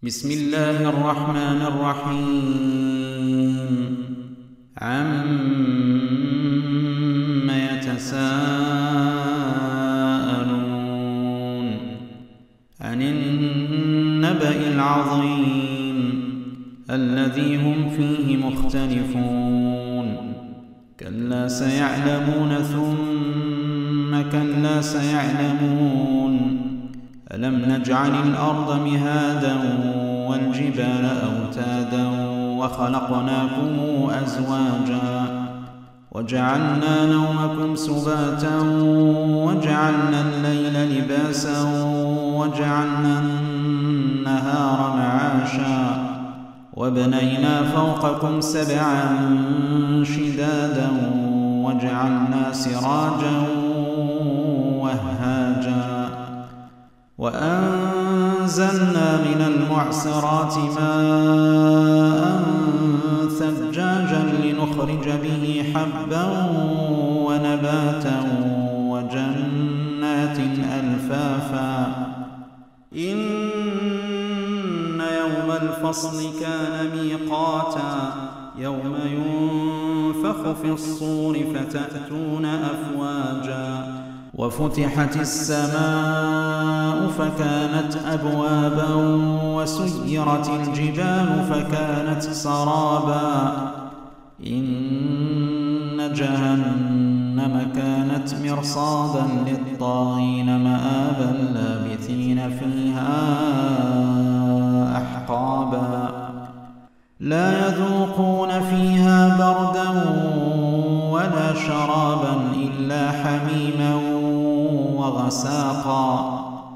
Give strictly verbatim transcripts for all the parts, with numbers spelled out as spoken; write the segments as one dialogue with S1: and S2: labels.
S1: بسم الله الرحمن الرحيم عم يتساءلون عن النبأ العظيم الذي هم فيه مختلفون كلا سيعلمون ثم كلا سيعلمون ألم نجعل الأرض مهادا والجبال أوتادا وخلقناكم أزواجا وجعلنا نومكم سباتا وجعلنا الليل لباسا وجعلنا النهار معاشا وبنينا فوقكم سبعا شدادا وجعلنا سراجا وهاجا وأنزلنا من المعصرات ماء ثجاجا لنخرج به حبا ونباتا وجنات ألفافا إن يوم الفصل كان ميقاتا يوم ينفخ في الصور فتأتون أفواجا وفتحت السماء فكانت أبوابا وسيرت الجبال فكانت سرابا إن جهنم كانت مرصادا للطاغين مآبا لابثين فيها أحقابا لا يذوقون فيها بردا ولا شرابا إلا حميما وغساقا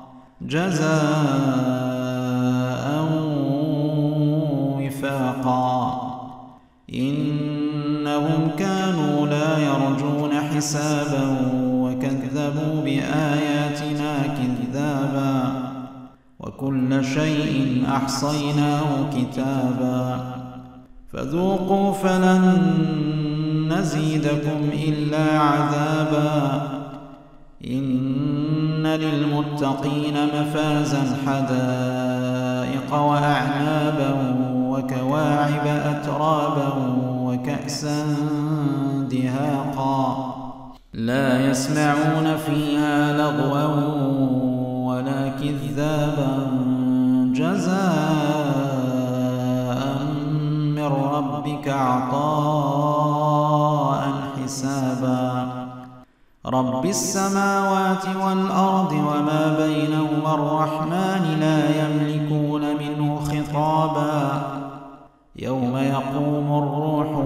S1: جزاء وفاقا إنهم كانوا لا يرجون حسابا وكذبوا بآياتنا كذابا وكل شيء أحصيناه كتابا فذوقوا فلن نزيدكم إلا عذابا إن للمتقين مفازا حدائق وأعنابا وكواعب أترابا وكأسا دهاقا لا يسمعون فيها لغوا ولا كذابا جزاء من ربك عطاء حسابا رب السماوات والأرض وما بينهما الرحمن لا يملكون منه خطابا يوم يقوم الروح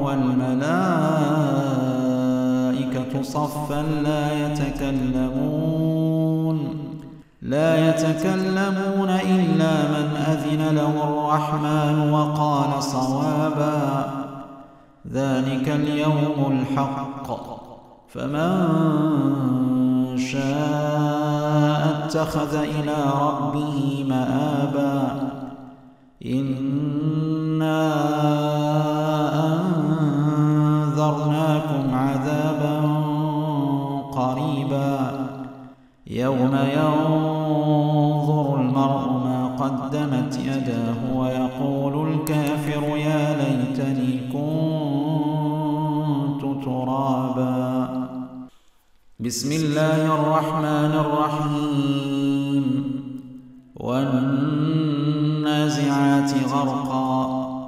S1: والملائكة صفا لا يتكلمون لا يتكلمون إلا من أذن له الرحمن وقال صوابا ذلك اليوم الحق فمن شاء اتخذ إلى ربه مآبا إنا أنذرناكم عذابا قريبا يوم ينظر المرء ما قدمت يداه ويقول الكافر يا ليتني كنت ترابا بسم الله الرحمن الرحيم والنازعات غرقا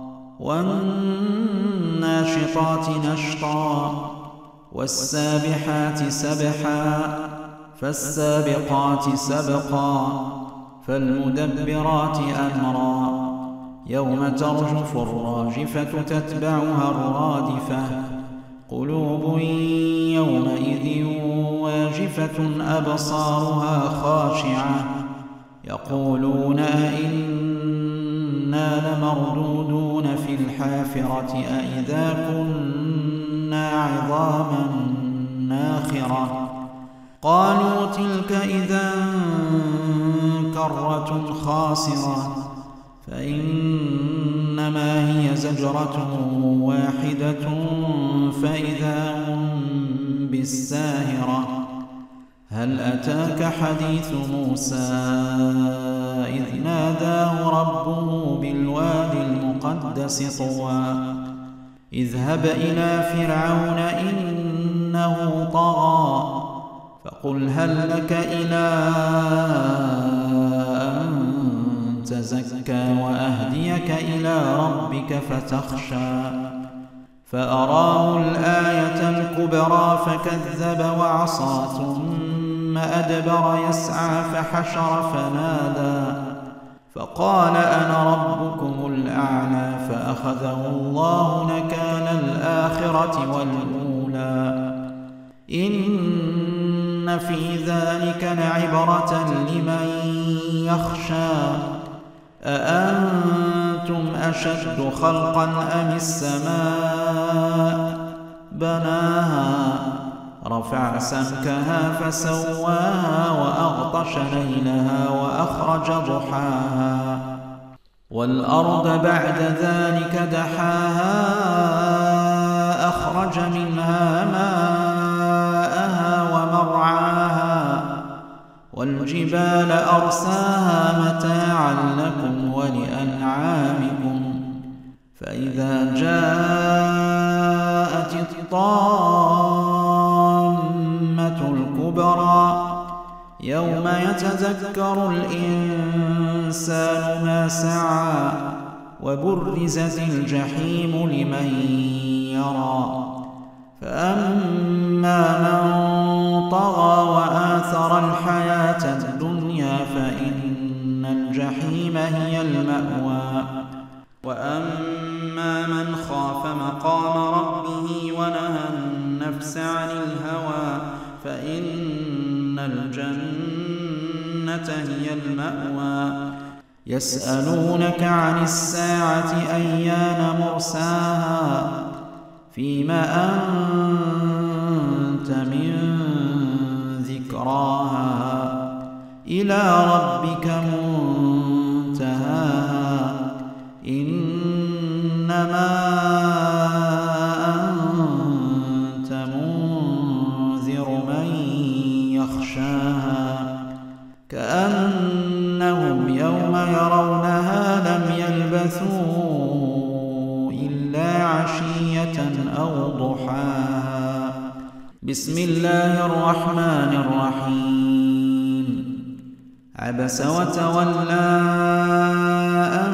S1: والناشطات نشطا والسابحات سبحا فالسابقات سبقا فالمدبرات أمرا يوم ترجف الراجفة تتبعها الرادفة قلوب يومئذ واجفة أبصارها خاشعة يقولون أئنا لمردودون في الحافرة أئذا كنا عظاما ناخرة قالوا تلك إذا كرة خاسرة فإنما هي زجرة واحدة فإذا هم بالساهرة هل أتاك حديث موسى إذ ناداه ربه بالوادي المقدس طوى اذهب إلى فرعون إنه طغى فقل هل لك إلى أن تزكى وأهديك إلى ربك فتخشى فأراه الآية الكبرى فكذب وعصى ثم أدبر يسعى فحشر فنادى فقال أنا ربكم الأعلى فأخذه الله نكال الآخرة والأولى إن في ذلك لعبرة لمن يخشى أأنتم أشد خلقا أم السماء بناها رفع سمكها فسواها وأغطش ليلها وأخرج ضحاها والأرض بعد ذلك دحاها أخرج منها ماءها ومرعاها والجبال أرساها متاعا لكم ولأنعامكم فإذا جاءت الطامة الكبرى يوم يتذكر الإنسان ما سعى وبرزت الجحيم لمن يرى فأما من طغى وآثر الحياة الدنيا فإن الجحيم هي المأوى وأما من خاف مقام ربه ونهى النفس عن الهوى فإن الجنة هي المأوى يسألونك عن الساعة أيان مرساها فيما أنت من ذكراها إلى ربك منتهاها إنما أنت منذر من يخشاها كأنهم يوم يرونها لم يلبثوا إلا عشية أو ضحاها بسم الله الرحمن الرحيم عبس وتولى أن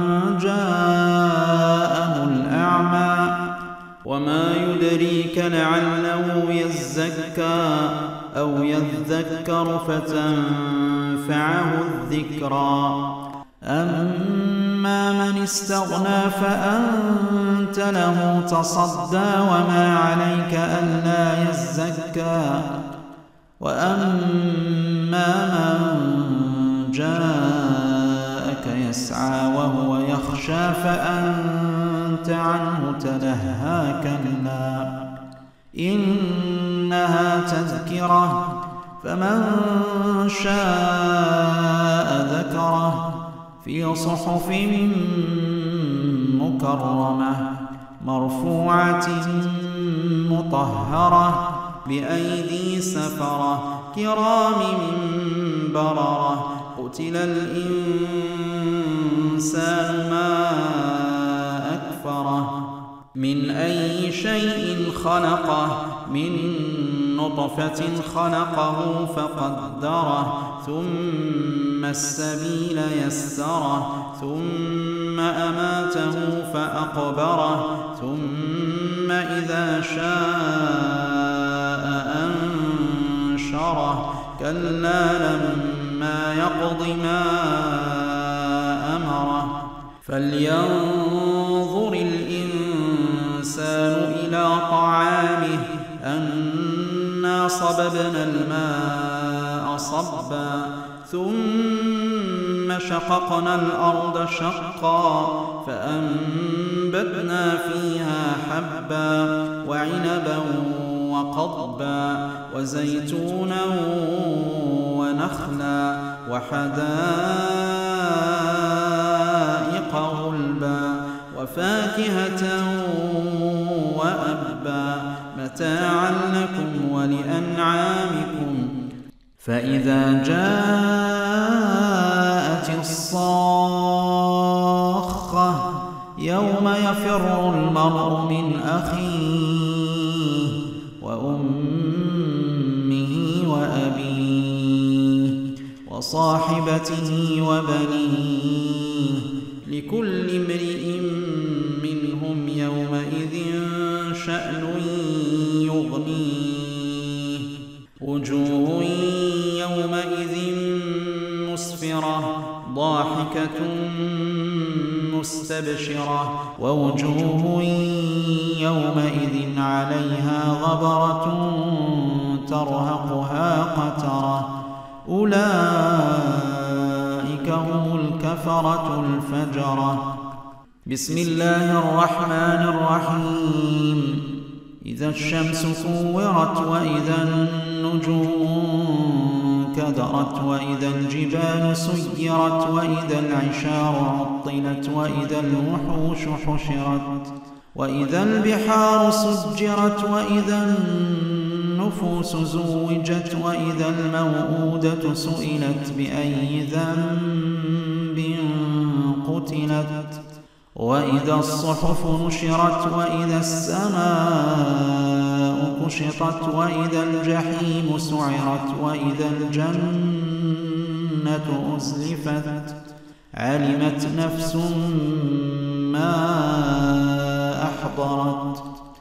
S1: جاءه الأعمى وما يدريك لعله يزكى أو يذكر فتنفعه الذكرى أما من استغنى فأنت له تصدى وما عليك ألا يزكى وأما من جاءك يسعى وهو يخشى فأنت عنه تلهى كلا إنها تذكرة فمن شاء ذكره في صحف مكرمة مرفوعة مطهرة بأيدي سفرة كرام بررة قتل الإنسان ما أكفره من أي شيء خلقه من نطفة خلقه فقدره ثم السبيل يسره ثم أماته فأقبره ثم إذا شاء أنشره كلا لما يقض ما أمره فلينظر الإنسان إلى طعامه أنا صببنا الماء صبا ثم شققنا الأرض شقا فأنبتنا فيها حبا وعنبا وقضبا وزيتونا ونخلا وحدائق غلبا وفاكهة وأبا متاعا لكم ولأنعامكم فإذا جاءت الصاخة يوم يفر المرء من أخيه وأمه وأبيه وصاحبته وبنيه لكل امرئ منهم يومئذ شأن يغنيه وجوه يومئذ مسفرة ضاحكة مستبشرة ووجوه يومئذ عليها غبرة ترهقها قترة أولئك هم الكفرة الفجرة. بسم الله الرحمن الرحيم. إذا الشمس كورت وإذا النجوم كدرت وإذا الجبال سيرت وإذا العشار عطلت وإذا الوحوش حشرت وإذا البحار سجرت وإذا النفوس زوجت وإذا الموءودة سئلت بأي ذنب قتلت وإذا الصحف نشرت وإذا السماء كشطت وإذا الجحيم سعرت وإذا الجنة أزلفت علمت نفس ما أحضرت.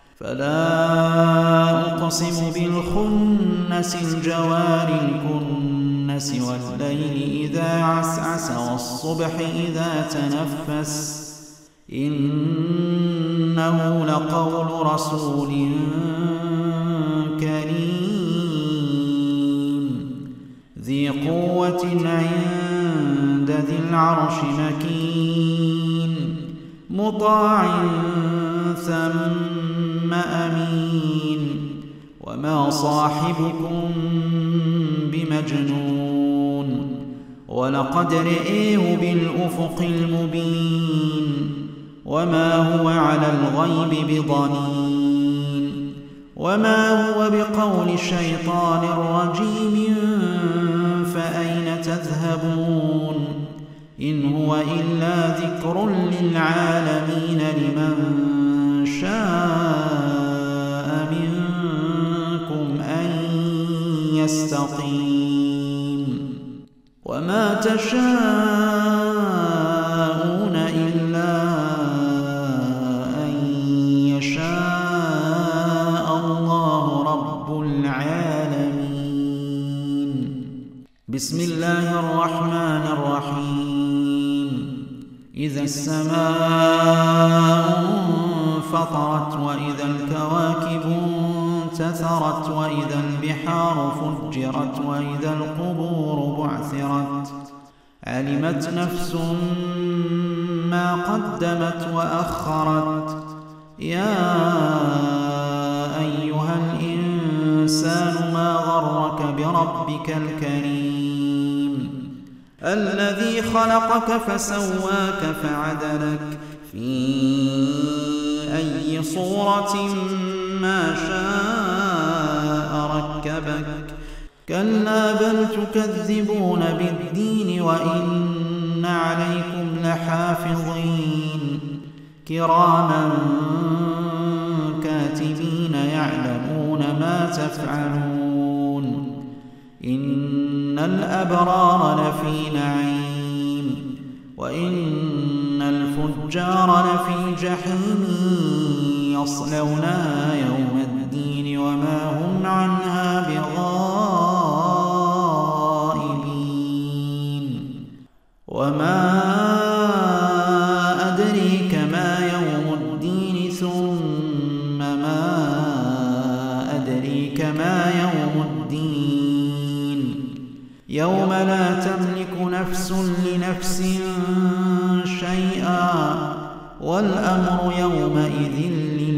S1: فلا أقسم بالخنس الجوار الكنس والليل إذا عسعس والصبح إذا تنفس إنه لقول رسول كريم ذي قوة عند ذي العرش مكين مطاع ثم أمين وما صاحبكم بمجنون ولقد رئيه بالأفق المبين وما هو على الغيب بضنين وما هو بقول شيطان رجيم فأين تذهبون إن هو إلا ذكر للعالمين لمن شاء منكم أن يستقيم وما تشاءون إلا أن يشاء الله رب العالمين. بسم الله الرحمن الرحيم. إذا السماء انفطرت وإذا الكواكب انتثرت وإذا البحار فجرت وإذا القبور بعثرت علمت نفس ما قدمت وأخرت. يا أيها الإنسان ما غرك بربك الكريم الذي خلقك فسواك فعدلك في أي صورة ما شاء ركبك كلا بل تكذبون بالدين وإن عليكم لحافظين كراما كاتبين يعلمون ما تفعلون. إن الأبرار لفي نعيم وإن الفجار لفي جحيم يصلونها يوم الدين وما هم عنها بغائبين. وما أدريك ما يوم الدين ثم ما أدريك ما يوم الدين يوم لا تملك نفس لنفس شيئا والأمر يومئذ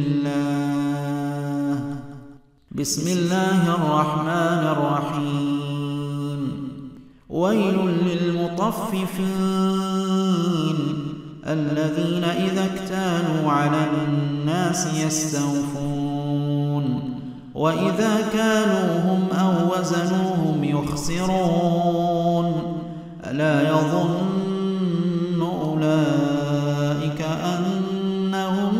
S1: لله. بسم الله الرحمن الرحيم. ويل للمطففين الذين إذا اكتالوا على الناس يستوفون وإذا كالوهم أو وزنوهم يخسرون يخسرون ألا يظن أولئك أنهم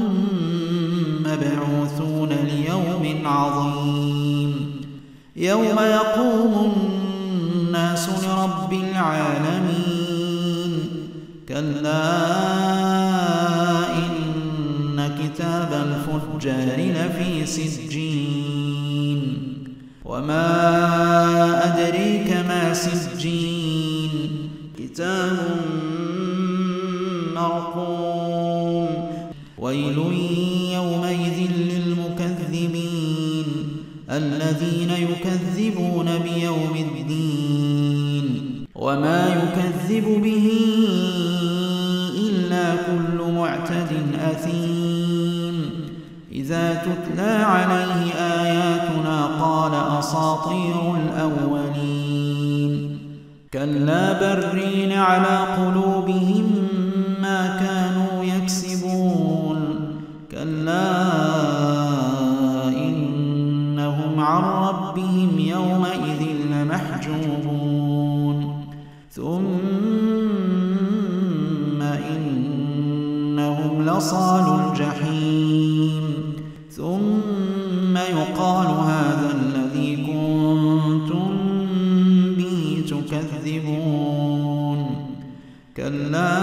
S1: مبعوثون ليوم عظيم يوم يقوم الناس لرب العالمين كلا إن كتاب الفجار لفي سجين وما أدريك ما سجين كتاب مرقوم ويل يومئذ للمكذبين الذين يكذبون بيوم الدين وما يكذب به إلا كل معتد أثيم إذا تتلى عليه آياتنا قال أساطير الأولين كلا برين على قلوبهم ما كانوا يكسبون كلا إنهم عن ربهم يومئذ لمحجوبون ثم إنهم لصالوا الجحيم ثم يقال هذا الذي كنتم به تكذبون كلا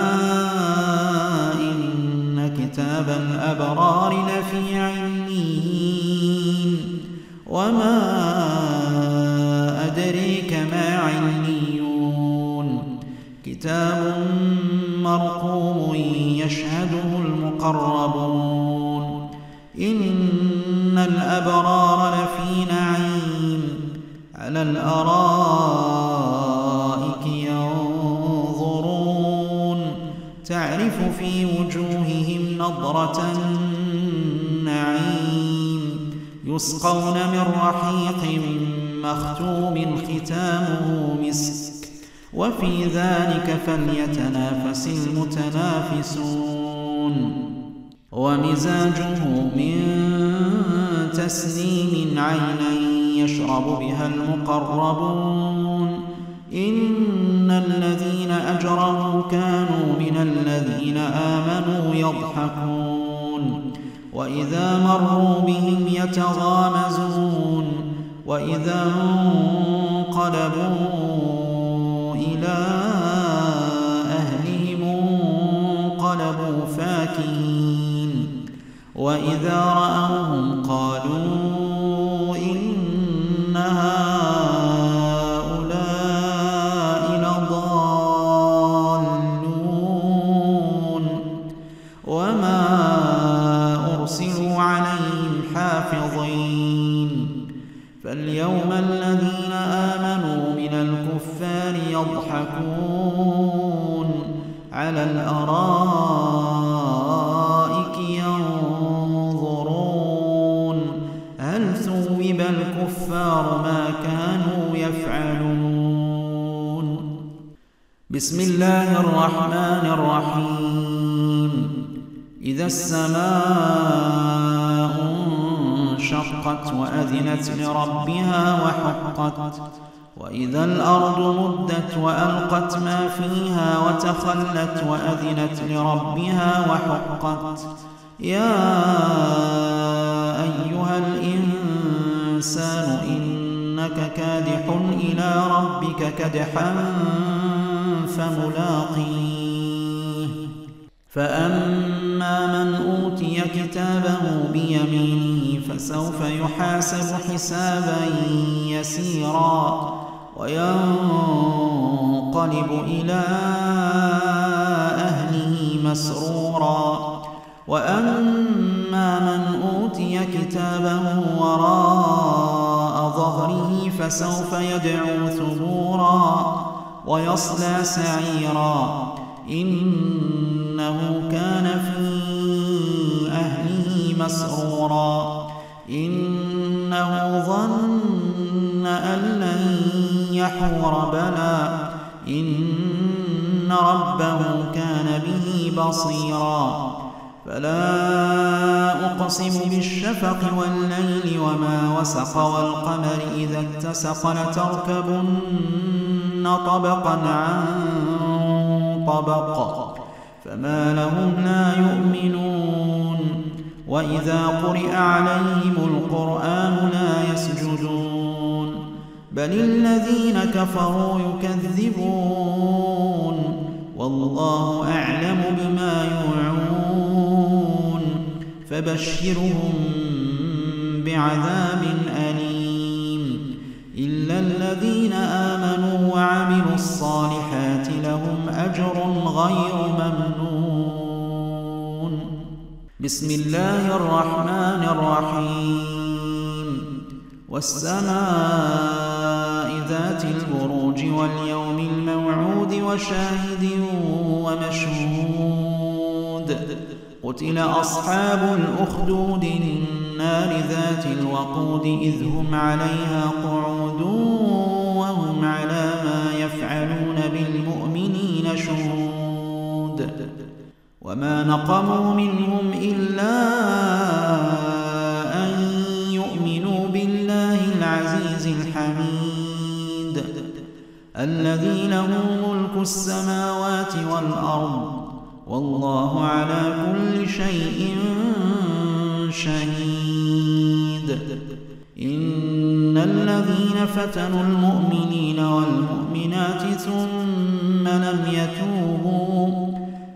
S1: إن كتاب الأبرار لفي عليين وما أدريك ما عليون كتاب مرقوم يشهده المقربون إن الأبرار لفي نعيم على الأرائك ينظرون تعرف في وجوههم نضرة النعيم يسقون من رحيق مختوم ختامه مسك وفي ذلك فليتنافس المتنافسون ومزاجه من تسنيم عينا يشرب بها المقربون إن الذين أجرموا كانوا من الذين آمنوا يضحكون وإذا مروا بهم يتغامزون وإذا انقلبوا إلى أهلهم انقلبوا فاكهين وإذا رأوهم قالوا إن هؤلاء لضالون وما أرسلوا عليهم حافظين فاليوم الذين آمنوا من الكفار يضحكون على الأرائك ينظرون هل ثوب الكفار ما كانوا يفعلون بسم الله الرحمن الرحيم إذا السماء انشقت وأذنت لربها وحقت وإذا الأرض مدت وألقت ما فيها وتخلت وأذنت لربها وحقت يا أيها الإنسان إنك كادح إلى ربك كدحا فملاقيه فأما من أوتي كتابه بيمينه فسوف يحاسب حسابا يسيرا وينقلب إلى أهله مسرورا وأما من أوتي كتابه وراء ظهره فسوف يدعو ثبورا ويصلى سعيرا إنه كان في أهله مسرورا إنه ظن أن لن يحور بلى إن ربه كان به بصيرا فلا أقسم بالشفق والليل وما وسق والقمر إذا اتسق لتركبن طبقا عن طبق فما لهم لا يؤمنون وإذا قرئ عليهم القرآن لا يسجدون بل الذين كفروا يكذبون والله أعلم بما يوعون فبشرهم بعذاب أليم إلا الذين آمنوا وعملوا الصالحات لهم أجر غير ممنون. بسم الله الرحمن الرحيم والسماء ذات البروج واليوم الموعود وشاهد ومشهود قتل أصحاب الأخدود النار ذات الوقود إذ هم عليها قعود وهم على ما يفعلون بالمؤمنين شهود وما نقموا منهم إلا أن يؤمنوا بالله العزيز الحميد الذي له ملك السماوات والأرض والله على كل شيء شهيد. إن الذين فتنوا المؤمنين والمؤمنات ثم لم يتوبوا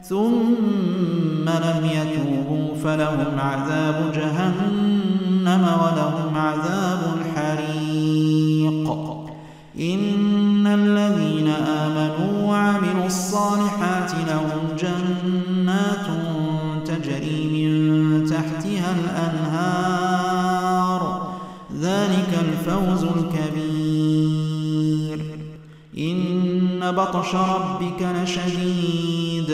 S1: ثم لم يتوبوا فلهم عذاب جهنم ولهم عذاب الحريق. إن الذين آمنوا وعملوا الصالحات لهم جنات تجري من تحتها الأنهار ذلك الفوز الكبير. إن بطش ربك لشديد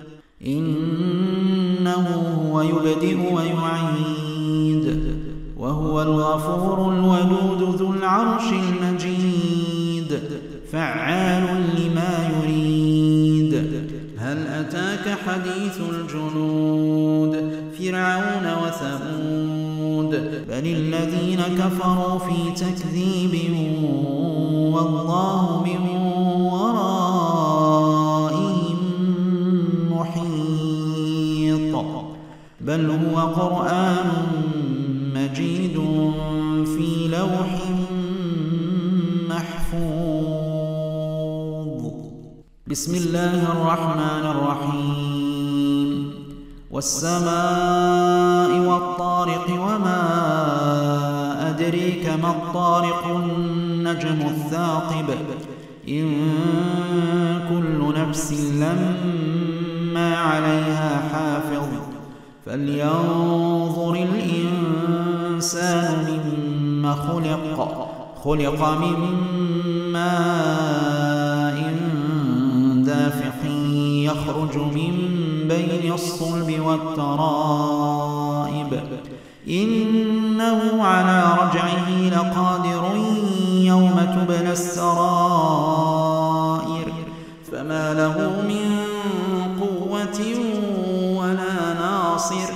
S1: إنه هو يبدئ ويعيد وهو الغفور الودود ذو العرش المجيد فعال لما يريد. هل أتاك حديث الجنود فرعون وثمود بل الذين كفروا في تكذيب والله من ورائهم محيط بل هو قرآن مجيد في لوح محفوظ. بسم الله الرحمن الرحيم والسماء والطارق وما أدريك ما الطارق النجم الثاقب إن كل نفس لما عليها حافظ فلينظر الإنسان مما خلق خلق من ماء دافق يخرج من بين الصلب والترائب إنه على رجعه لقادر يوم تبلى السرائر فما له من قوة ولا ناصر.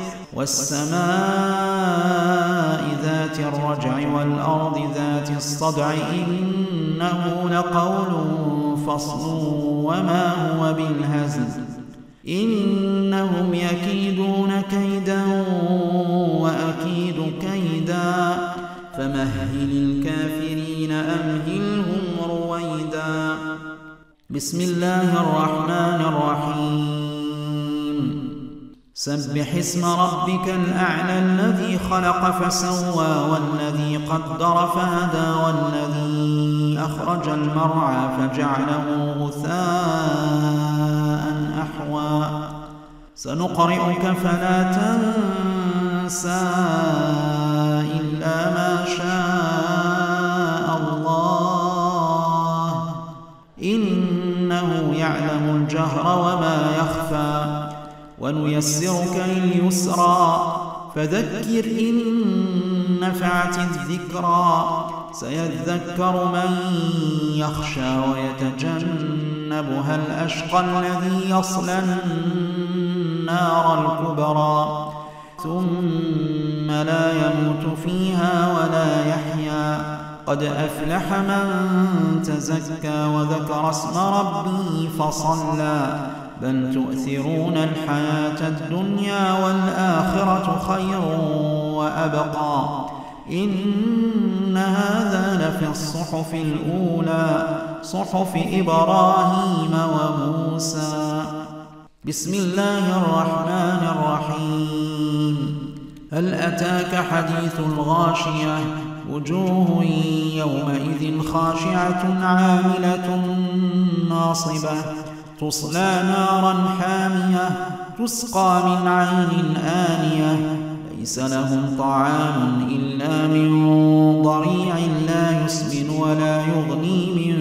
S1: والسماء ذات الرجع والأرض ذات الصدع إنه لقول فصل وما هو بالهزل إنهم يكيدون كيدا وأكيد كيدا فمهل الكافرين أمهلهم رويدا. بسم الله الرحمن الرحيم سبح اسم ربك الأعلى الذي خلق فسوى والذي قدر فهدى والذي أخرج المرعى فجعله غثاء أحوى سنقرئك فلا تنسى إلا ما شاء الله إنه يعلم الجهر وما يخفى ونيسرك لليسرى فذكر إن نفعت الذكرى سيذكر من يخشى ويتجنبها الأشقى الذي يصلى النار الكبرى ثم لا يموت فيها ولا يحيا قد أفلح من تزكى وذكر اسم ربه فصلى بل تؤثرون الحياة الدنيا والآخرة خير وأبقى إن هذا لفي الصحف الأولى صحف إبراهيم وموسى. بسم الله الرحمن الرحيم. هل أتاك حديث الغاشية وجوه يومئذ خاشعة عاملة ناصبة تصلى نارا حامية تسقى من عين آنية ليس لهم طعام إلا من ضريع لا يسمن ولا يغني من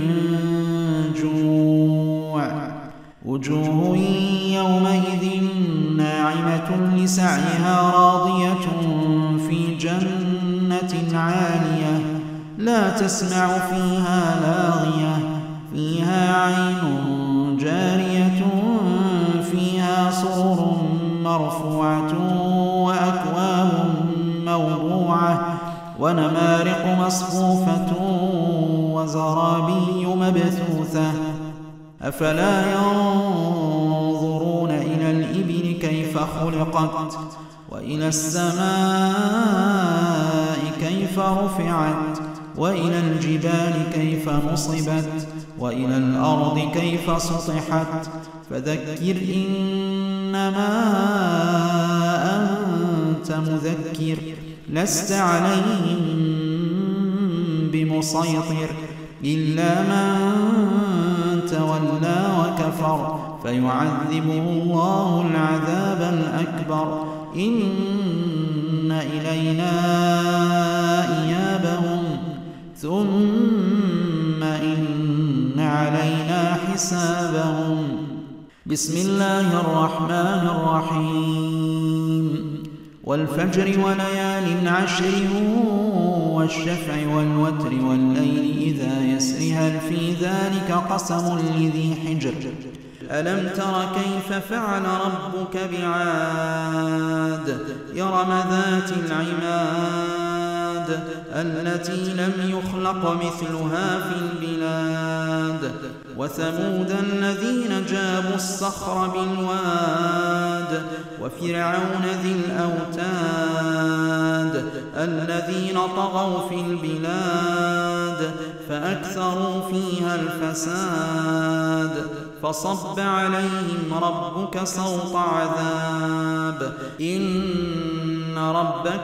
S1: جوع وجوه يومئذ ناعمة لسعيها راضية في جنة عالية لا تسمع فيها لاغية فيها عين جارية فيها سرر مرفوعة وأكواب موضوعة ونمارق مصفوفة وزرابي مبثوثة أفلا ينظرون إلى الإبل كيف خلقت وإلى السماء كيف رفعت وإلى الجبال كيف نصبت وإلى الأرض كيف سطحت فذكر إنما أنت مذكر لست عليهم بمسيطر إلا من تولى وكفر فيعذبه الله العذاب الأكبر إن إلينا إيابهم ثم إن علينا حسابهم. بسم الله الرحمن الرحيم. والفجر وليال عشر والشفع والوتر والليل إذا يسر هل في ذلك قسم لذي حجر ألم تر كيف فعل ربك بعاد إرم ذات العماد التي لم يخلق مثلها في البلاد وثمود الذين جابوا الصخر بالواد وفرعون ذي الأوتاد الذين طغوا في البلاد فأكثروا فيها الفساد فصب عليهم ربك سوط عذاب إن ربك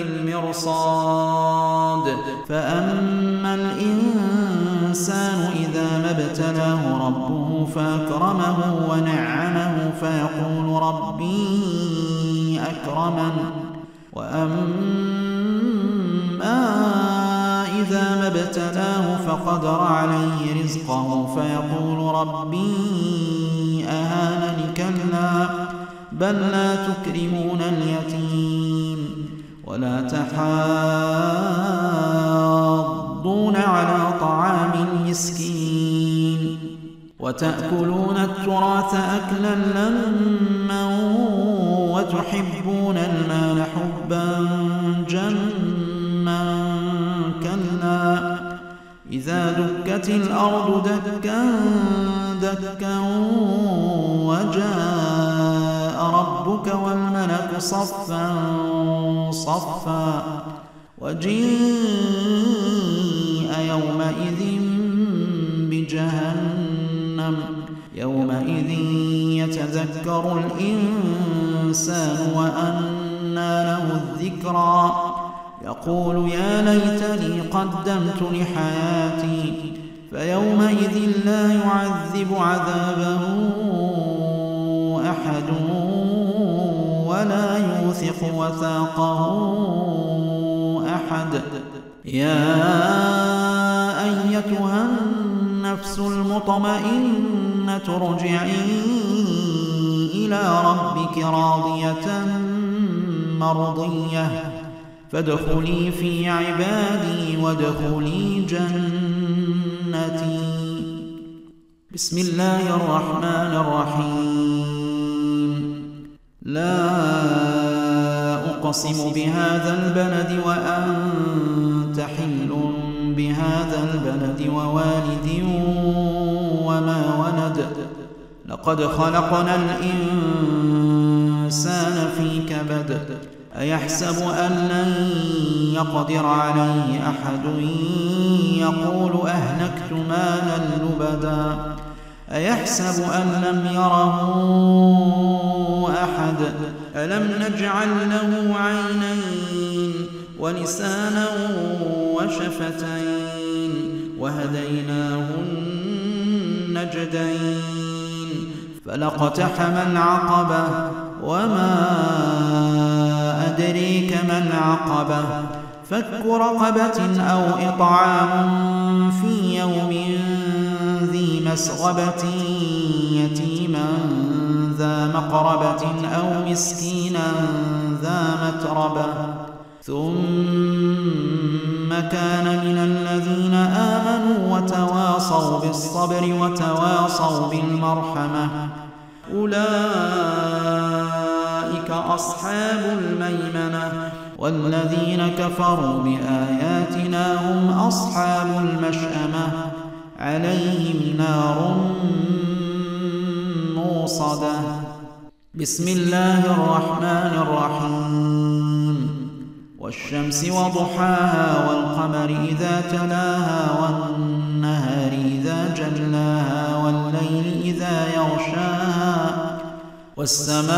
S1: لبالمرصاد فأما الإنسان إذا ما ابتلاه ربه فأكرمه ونعمه فيقول ربي أكرمن وأما إذا ما ابتلاه فقدر عليه رزقه فيقول ربي أهانن كلا بل لا تكرمون اليتيم ولا تحاضون على طعام المسكين وتأكلون التراث أكلا لما وتحبون المال حبا جما كلا إذا دكت الأرض دكا دكا وجاء ربك والملك صفا صفا وجيء يومئذ بجهنم يومئذ يتذكر الإنسان وأنى له الذكرى يقول يا ليتني قدمت لحياتي فيومئذ لا يعذب عذابه أحد ولا يوثق وثاقه أحد. يا أيتها النفس المطمئنة ارجعي إلى ربك راضية مرضية فادخلي في عبادي وادخلي جنتي. بسم الله الرحمن الرحيم. أقسم بهذا البلد وأنت حل بهذا البلد ووالد وما ولد لقد خلقنا الإنسان في كبد أيحسب أن لن يقدر عليه أحد يقول أهلكت مالا لبدا أيحسب أن لم يره أحد ألم نجعل له عينين ولسانا وشفتين وهديناه النجدين فلاقتحم العقبة وما أدريك ما العقبة فك رقبة أو إطعام في يوم ذي مسغبة يتيما ذا مقربة أو مسكينا ذا متربة ثم كان من الذين آمنوا وتواصوا بالصبر وتواصوا بالمرحمة أولئك أصحاب الميمنة والذين كفروا بآياتنا هم أصحاب المشأمة عليهم نار موصدة بسم الله الرحمن الرحيم والشمس وضحاها والقمر إذا تلاها والنهار إذا جلاها والليل إذا يغشاها والسماء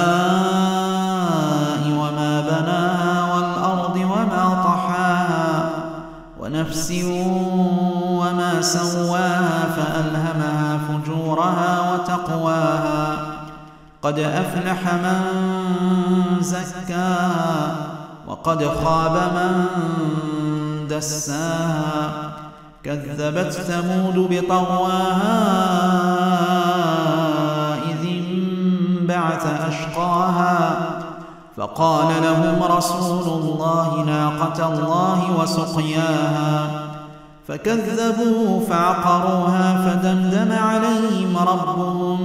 S1: وما بناها والأرض وما طحاها ونفس وما سواها فألهمها فجورها وتقواها قد أفلح من زكاها وقد خاب من دساها كذبت ثمود بطغواها إذ انبعث أشقاها فقال لهم رسول الله ناقة الله وسقياها فكذبوه فعقروها فدمدم عليهم ربهم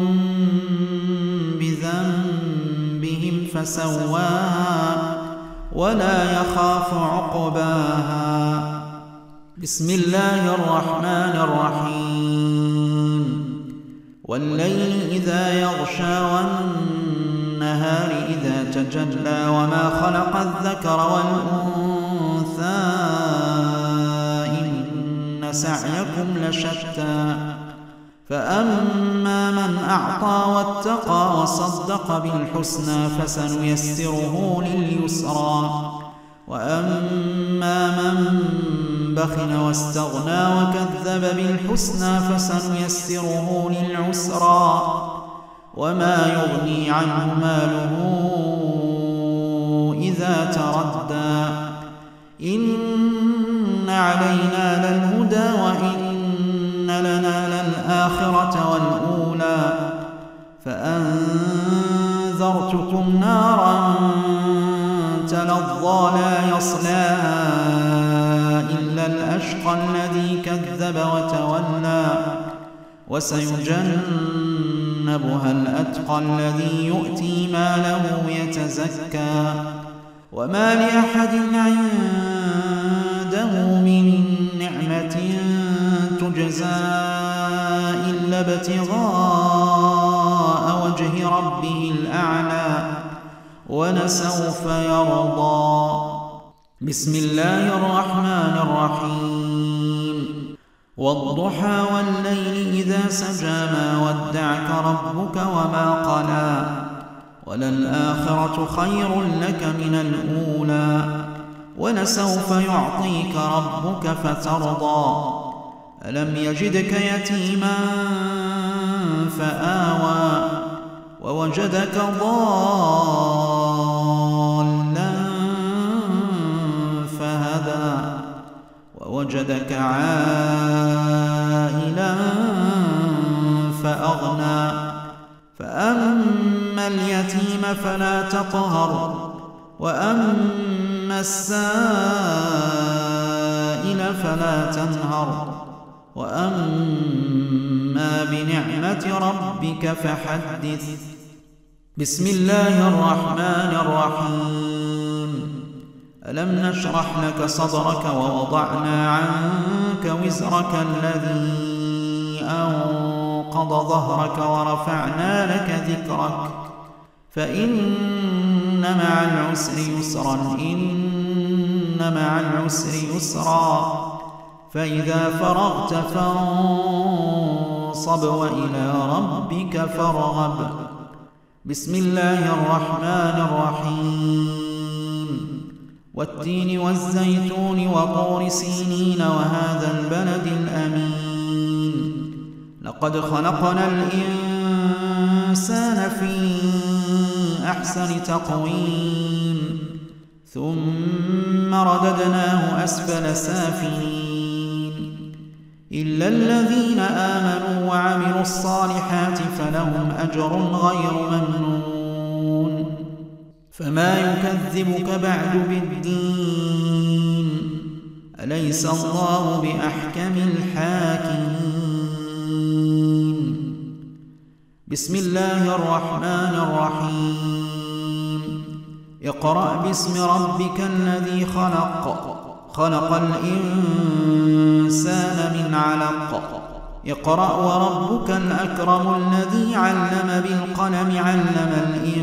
S1: بذنبهم فسواها ولا يخاف عقباها بسم الله الرحمن الرحيم والليل إذا يغشى والنهار إذا تجلى وما خلق الذكر والأنثى إن سعيكم لشتى فأما من أعطى واتقى وصدق بالحسنى فسنيسره لليسرى وأما من بخل واستغنى وكذب بالحسنى فسنيسره للعسرى وما يغني عنه ماله إذا تردى إن علينا للهدى وإن لنا للآخرة والأولى فأنذرتكم نارا تلظى لا يصلاها إلا الأشقى الذي كذب وتولى وسيجنبها الأتقى الذي يؤتي ماله يتزكى وما لأحد عنده من نعمة تجزى إلا ابتغاء وجه ربه الأعلى ولسوف يرضى بسم الله الرحمن الرحيم والضحى والليل إذا سجى ما ودعك ربك وما قلى وللآخرة خير لك من الأولى ولسوف يعطيك ربك فترضى ألم يجدك يتيما فآوى ووجدك ضالا فهدى ووجدك عائلا فأغنى فأما اليتيم فلا تقهر وأما السائل فلا تنهر وأما بنعمة ربك فحدث بسم الله الرحمن الرحيم ألم نشرح لك صدرك ووضعنا عنك وزرك الذي أنقض ظهرك ورفعنا لك ذكرك فإن مع العسر يسرا إن مع العسر يسرا فإذا فرغت فانصب وإلى ربك فارغب. بسم الله الرحمن الرحيم والتين والزيتون وطور سينين وهذا البلد الأمين لقد خلقنا الإنسان في أحسن تقويم ثم رددناه أسفل سافلين إلا الذين آمنوا وعملوا الصالحات فلهم أجر غير ممنون. فما يكذبك بعد بالدين أليس الله بأحكم الحاكمين. بسم الله الرحمن الرحيم اقرأ باسم ربك الذي خلق خلق الإنسان من علق اقرأ وربك الأكرم الذي علم بالقلم علم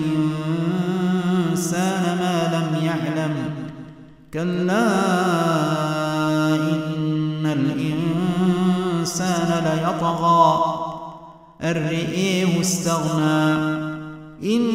S1: الإنسان ما لم يعلم كلا إن الإنسان ليطغى أن رآه استغنى إن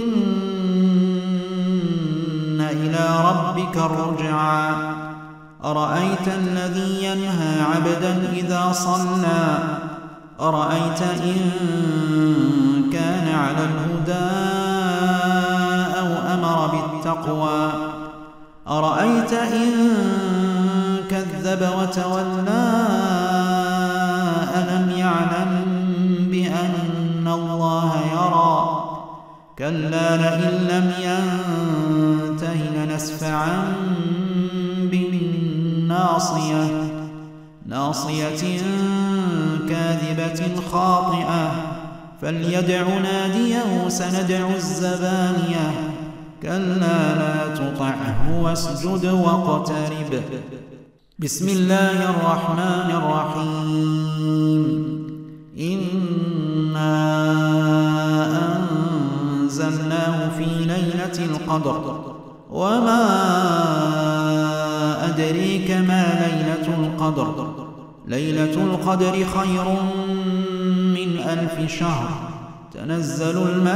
S1: إلى ربك الرجعى أرأيت الذي ينهى عبدا إذا صلى أرأيت إن كان على الهدى أو أمر بالتقوى أرأيت إن كذب وتولى ألم يعلم بأن الله يرى كلا لئن لم ينته لنسفعا بالناصية ناصية كاذبة خاطئة فليدع ناديه سندع الزبانية كلا لا تطعه واسجد واقترب. بسم الله الرحمن الرحيم إنا أنزلناه في ليلة القدر وما أدريك ما ليلة القدر ليلة القدر خير من ألف شهر تنزل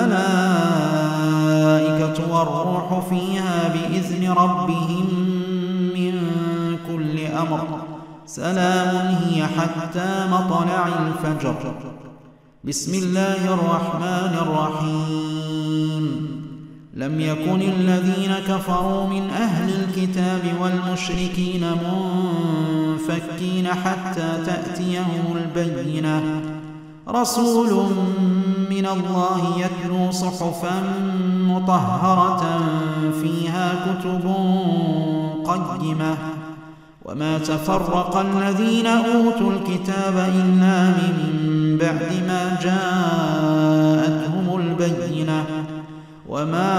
S1: الملائكة والروح فيها بإذن ربهم من كل أمر سلام هي حتى مطلع الفجر. بسم الله الرحمن الرحيم لم يكن الذين كفروا من أهل الكتاب والمشركين منفكين حتى تأتيهم البينة رسول من الله يتلو صحفا مطهرة فيها كتب قيمة وما تفرق الذين أوتوا الكتاب إلا من بعد ما جاءتهم البينة وما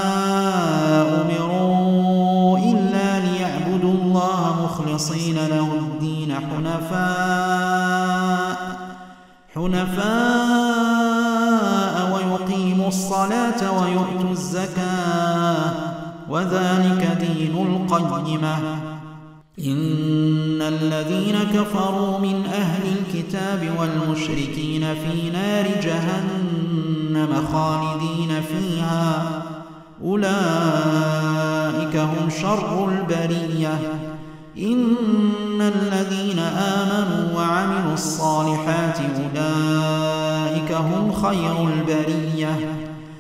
S1: أمروا إلا ليعبدوا الله مخلصين له الدين حنفاء حنفاء ويقيموا الصلاة ويؤتوا الزكاة وذلك دين القيمة. إن الذين كفروا من أهل الكتاب والمشركين في نار جهنم خالدين فيها أولئك هم شر البرية. إن الذين آمنوا وعملوا الصالحات أولئك هم خير البرية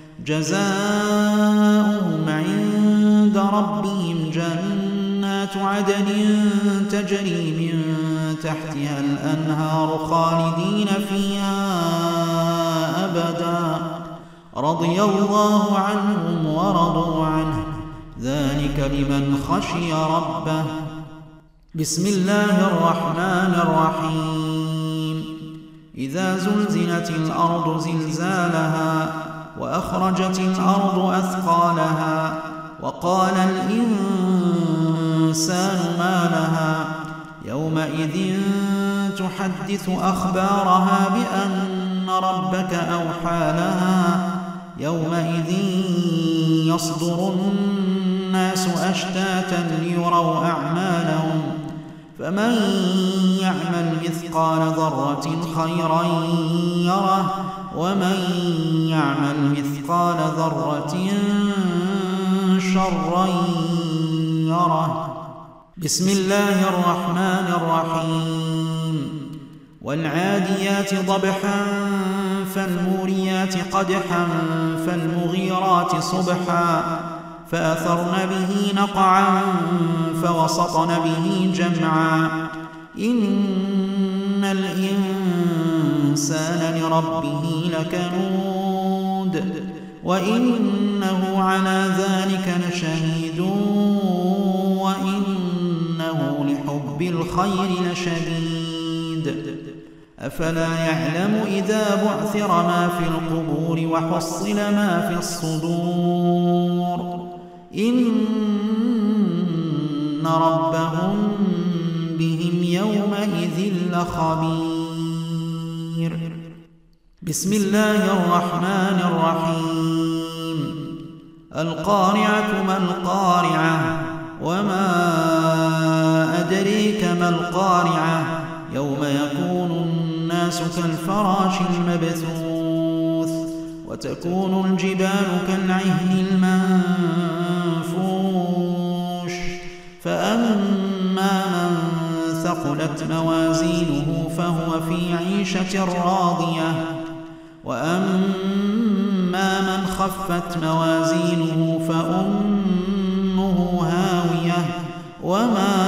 S1: جزاؤهم عند ربهم جنات عدن تجري من تحتها الأنهار خالدين فيها أبدا رضي الله عنهم ورضوا عنه ذلك لمن خشي ربه. بسم الله الرحمن الرحيم إذا زلزلت الأرض زلزالها وأخرجت الأرض أثقالها وقال الإنسان الإنسان ما لها يومئذ تحدث أخبارها بأن ربك أوحى لها يومئذ يصدر الناس أشتاتا ليروا أعمالهم فمن يعمل مثقال ذرة خيرا يره ومن يعمل مثقال ذرة شرا يره. بسم الله الرحمن الرحيم. والعاديات ضبحا فالموريات قدحا فالمغيرات صبحا فأثرن به نقعا فوسطن به جمعا إن الإنسان لربه لكنود وإنه على ذلك لشهيد وإنه لحب الخير لشديد أفلا يعلم إذا بعثر ما في القبور وحصل ما في الصدور إن ربهم بهم يومئذ لخبير. بسم الله الرحمن الرحيم. القارعة ما القارعة وما أدريك ما القارعة يوم يكون الناس كالفراش المبثوث وتكون الجبال كالعهن المنفوش فأما من ثقلت موازينه فهو في عيشة راضية وأما من خفت موازينه فأمه هاوية وما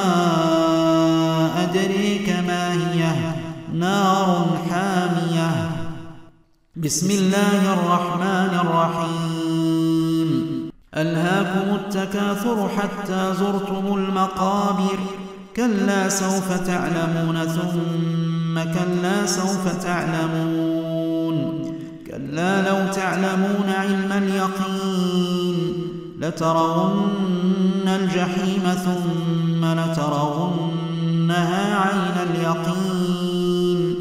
S1: أدريك ما هي نار حامية. بسم الله الرحمن الرحيم. ألهاكم التكاثر حتى زرتم المقابر كلا سوف تعلمون ثم كلا سوف تعلمون كلا لو تعلمون علم اليقين لترون الجحيم ثم لترونها عين اليقين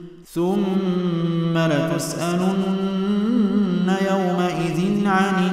S1: ثم لتسألن يومئذ عن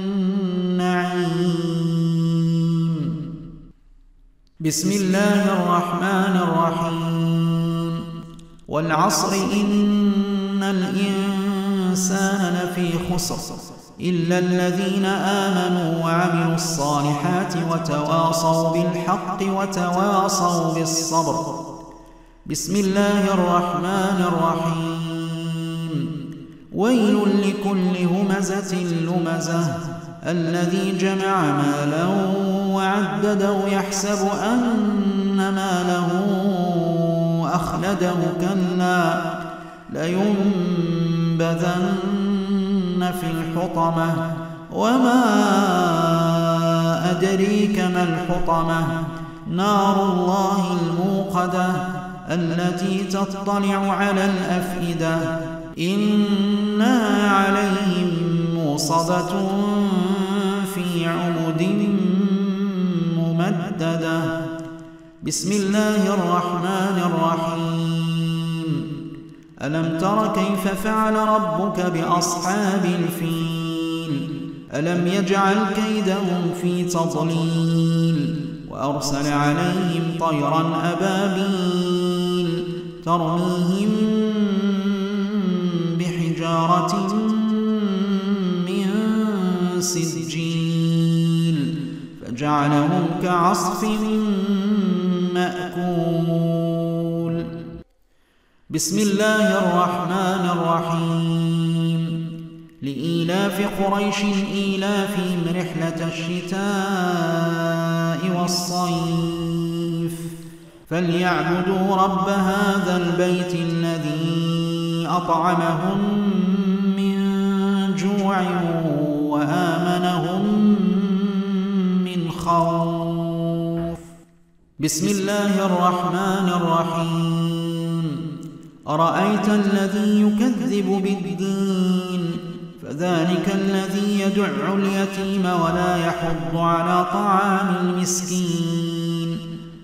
S1: النعيم. بسم الله الرحمن الرحيم. والعصر إن الإنسان لفي خسر إلا الذين آمنوا وعملوا الصالحات وتواصوا بالحق وتواصوا بالصبر. بسم الله الرحمن الرحيم. ويل لكل همزة لمزة الذي جمع مالا وعدده يحسب أن ماله أخلده كلا لينبذن في الحطمة وما أدريك ما الحطمة نار الله الموقدة التي تطلع على الأفئدة إنها عليهم موصدة في عمد ممددة. بسم الله الرحمن الرحيم. ألم تر كيف فعل ربك بأصحاب الفيل ألم يجعل كيدهم في تضليل وأرسل عليهم طيرا أبابيل ترميهم بحجارة من سجيل فجعلهم كعصف مأكول. بسم الله الرحمن الرحيم. لإيلاف قريش إيلافهم رحلة الشتاء والصيف فليعبدوا رب هذا البيت الذي أطعمهم من جوع وآمنهم من خوف. بسم الله الرحمن الرحيم. أرأيت الذي يكذب بالدين فذلك الذي يدع اليتيم ولا يحض على طعام المسكين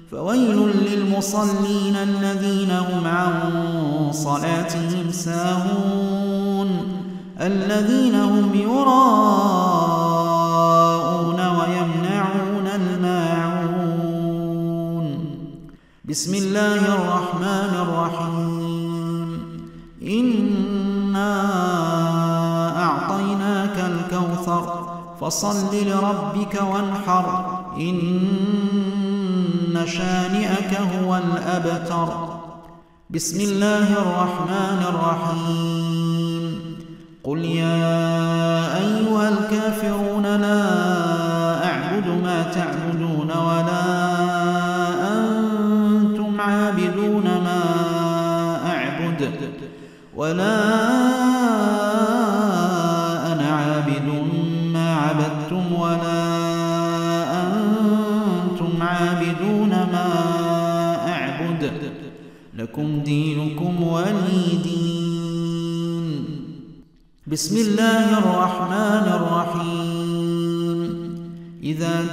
S1: فويل للمصلين الذين هم عن صلاتهم ساهون الذين هم يراءون ويمنعون الماعون. بسم الله الرحمن الرحيم. إنا أعطيناك الكوثر فصل لربك وانحر إن شانئك هو الأبتر. بسم الله الرحمن الرحيم. قل يا أيها الكافرون لا أعبد ما تعبدون ولا أنتم عابدون ما أعبد ولا أنا عابد ما عبدتم ولا أنتم عابدون ما أعبد لكم دينكم ولي دين. بسم الله الرحمن الرحيم. إذا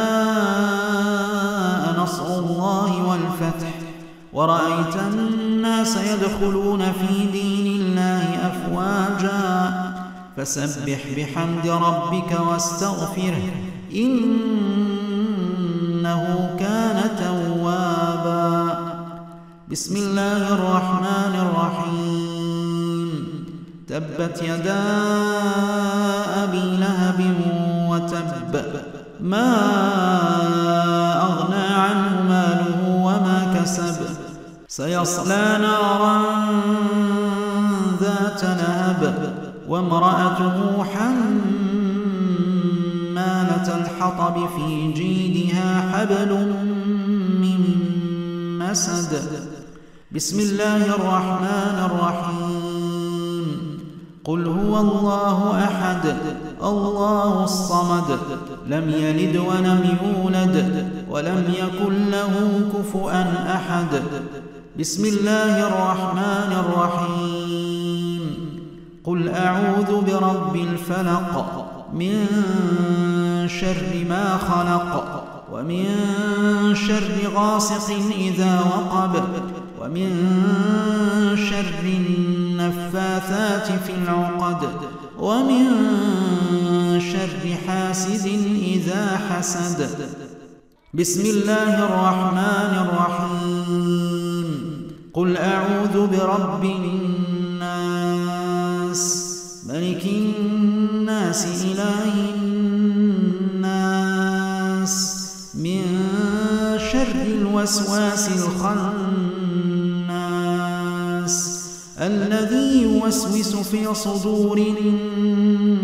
S1: جاء نصر الله والفتح ورأيت الناس يدخلون في دين الله أفواجا فسبح بحمد ربك واستغفره إنه كان توابا. بسم الله الرحمن الرحيم. تبت يدا أبي لهب وتب ما أغنى عنه ماله وما كسب سيصلى نارا ذات لهب وامرأته حمالة الحطب في جيدها حبل من مسد. بسم الله الرحمن الرحيم. قل هو الله أحد الله الصمد لم يلد ولم يولد ولم يكن له كفؤا أحد. بسم الله الرحمن الرحيم. قل أعوذ برب الفلق من شر ما خلق ومن شر غاسق إذا وقب ومن شر النفاثات في العقد ومن شر حاسد إذا حسد. بسم الله الرحمن الرحيم. قل أعوذ برب الناس ملك الناس إله الناس من شر الوسواس الخناس الذي يوسوس في صدور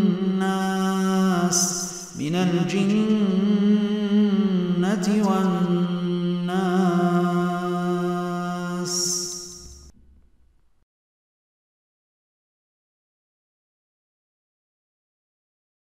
S1: الناس من الجنة والناس.